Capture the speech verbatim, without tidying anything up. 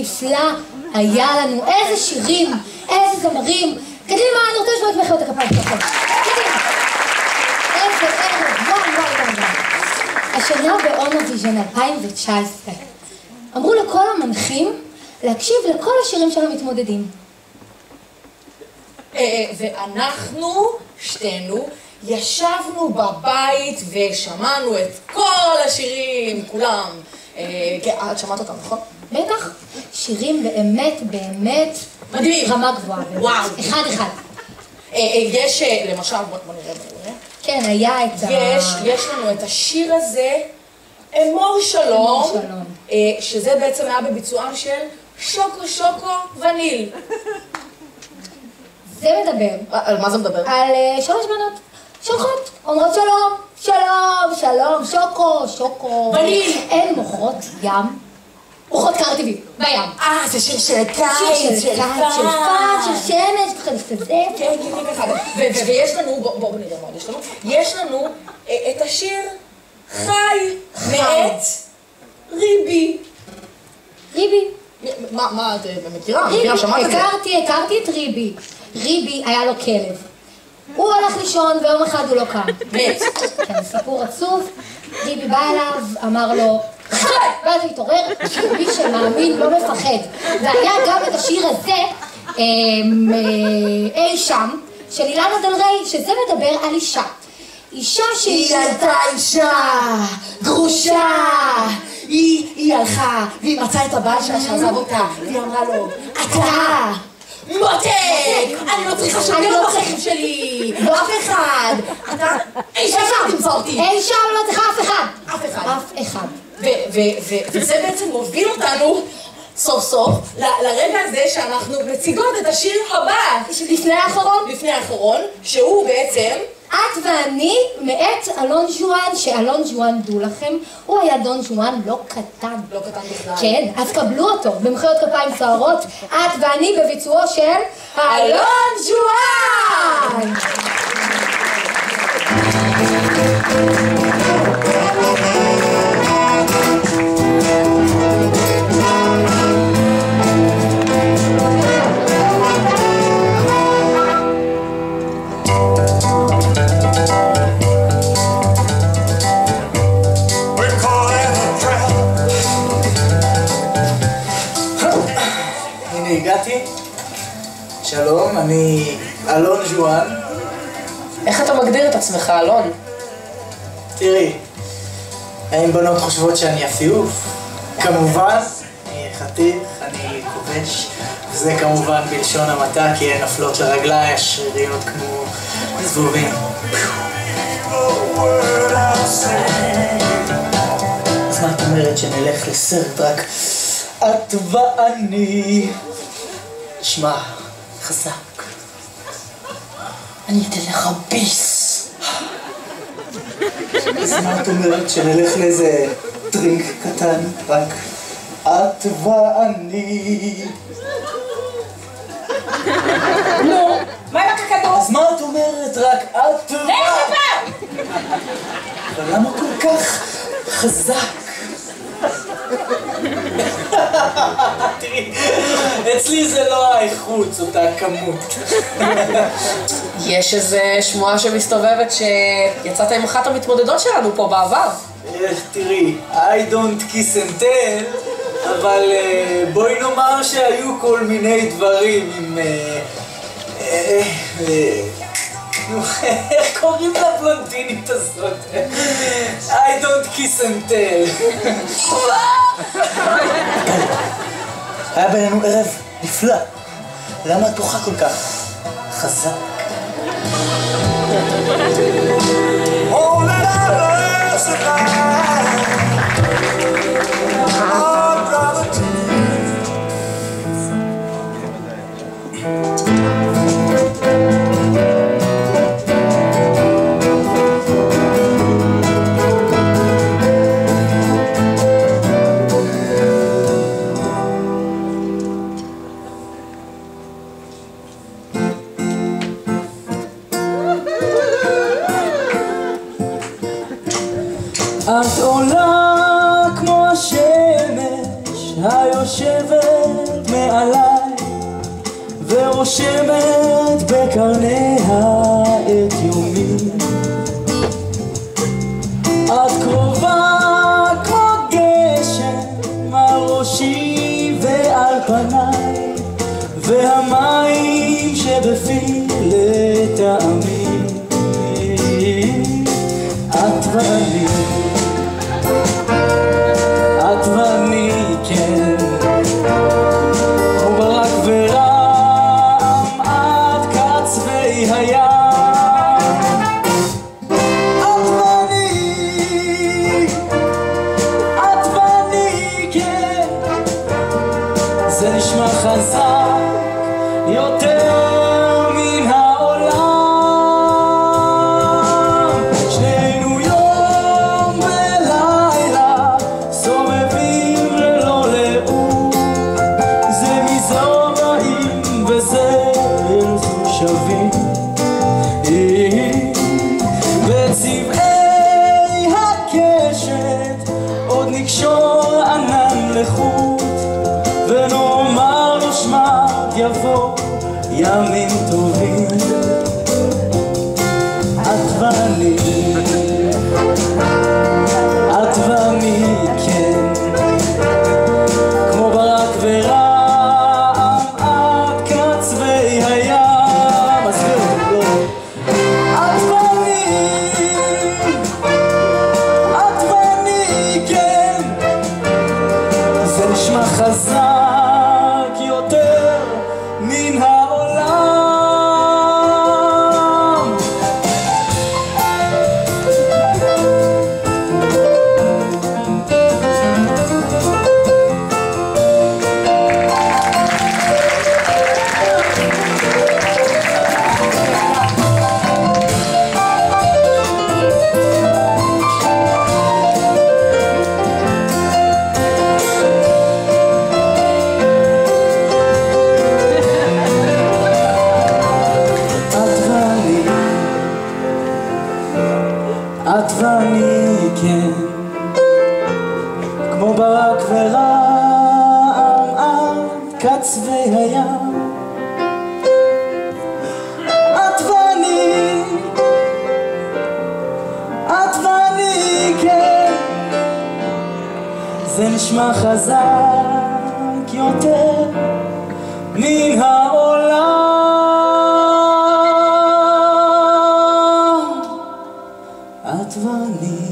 נפלא היה לנו, איזה שירים, איזה זמרים. קדימה, אני רוצה לשמוע את מחיאות הכפיים שלכם. קדימה. איזה ערב, וואי וואי וואי. השנה באונוביז'ן אלפיים תשע עשרה אמרו לכל המנחים להקשיב לכל השירים של המתמודדים. ואנחנו, שתינו, ישבנו בבית ושמענו את כל השירים, כולם. את שמעת אותם, נכון? בטח, שירים באמת, באמת, מדהים. רמה גבוהה. וואו. אחד אחד. יש, למשל, בוא נראה, בוא נראה. כן, היה את ה... יש, יש לנו את השיר הזה, אמור שלום, אמור שלום. שזה בעצם היה בביצועם של שוקו שוקו וניל. זה מדבר. על מה זה מדבר? על שלוש בנות. שוקות, אומרות שלום, שלום, שלום, שוקו, שוקו. וניל. הן מוכרות ים. מוכרות קר טבעי, בים. אה, זה שיר של קיץ, שיר של קיץ, של פת, של שמש, ככה להסתדר. כן, כן, ככה. ויש לנו, בואו נראה מה יש לנו, יש לנו את השיר חי מאת ריבי. ריבי. מה, את מכירה? מכירה, שמעת את זה? הכרתי, הכרתי את ריבי. ריבי היה לו כלב. הוא הלך לישון ויום אחד הוא לא קם. מת. כן, סיפור עצוב. ריבי בא אליו, אמר לו, חי! ואז הוא התעורר, מי שמאמין לא מפחד. והיה גם את השיר הזה, אי שם, של אילנה דל ריי, שזה מדבר על אישה. אישה שהיא... היא הייתה אישה, גרושה, היא, היא הלכה, והיא מצאה את הבעל שלה שעזב אותה, והיא אמרה לו, אתה, מותק, אני לא צריכה שאני לא בחיים שלי, לא אף אחד, אתה, אי שם תמצא אותי. אי שם לא צריכה אף אחד. אף אחד. אף אחד. וזה בעצם מוביל אותנו סוף סוף לרגע הזה שאנחנו מציגות את השיר הבא. לפני האחרון? לפני האחרון, שהוא בעצם... את ואני מאת אלון ז'ואן, שאלון ז'ואן, דו לכם, הוא היה דון ז'ואן לא קטן. לא קטן בכלל. כן, אז קבלו אותו במחיאות כפיים סוערות, את ואני בביצועו של אלון ז'ואן! הגעתי, שלום, אני אלון ז'ואן. איך אתה מגדיר את עצמך, אלון? תראי, האם בנות חושבות שאני אפיוף? כמובן, אני חתיך, אני כובש, וזה כמובן בלשון המעטה, כי הן נופלות לרגליי השריריות כמו זבובים. אז מה את אומרת שנלך לסרט רק את ואני? שמע, חזק. אני אתן לך ביס. אז מה את אומרת שנלך לאיזה טרינק קטן, רק את ואני? נו, מה עם הקקדות? אז מה את אומרת רק את ואני? אבל למה כל כך חזק? תראי, אצלי זה לא האיכות, זאת הכמות. יש איזה שמועה שמסתובבת שיצאת עם אחת המתמודדות שלנו פה בעבר. תראי, I don't kiss and tell, אבל בואי נאמר שהיו כל מיני דברים עם... איך קוראים לבלונדינית הזאת? I don't kiss and tell. היה בינינו ערב נפלא. למה את בוכה כל כך חזק? את עולה כמו השמש היושבת נושמת בקרניה את יומי. את קרובה כמו גשם על ראשי ועל פניי, והמים שבפי לטעמי. את ואני, את ואני, כן, כמו ברק ורעם עד קצווי הים. את ואני, את ואני, כן, זה נשמע חזק יותר מן העולם. שנינו יום ולילה סובבים ללא לאות, זה מזו באים וזה אל זו שווים. בצבעי הקשת עוד נקשור ענן לחוט, ונאמר לו שמע יבוא ימים טובים. את ואני, את ואני, כן, כמו ברק ורעם עד קצווי הים. אז לא, את ואני, את ואני, כן, זה נשמע חזק יותר מן העולם. את ואני, כן, כמו ברק ורעם עד קצווי הים. את ואני, את ואני, כן, זה נשמע חזק יותר מן העולם. את ואני.